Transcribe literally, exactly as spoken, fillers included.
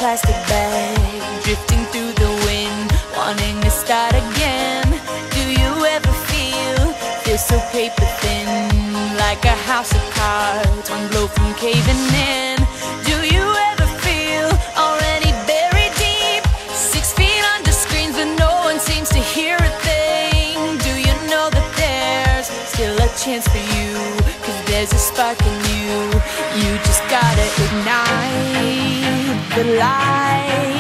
plastic bag, drifting through the wind, wanting to start again. Do you ever feel, feel so paper thin, like a house of cards, one blow from caving in? Do you ever feel already buried deep, six feet under screens but no one seems to hear a thing? Do you know that there's still a chance for you, cause there's a spark in you? You just gotta ignite the light.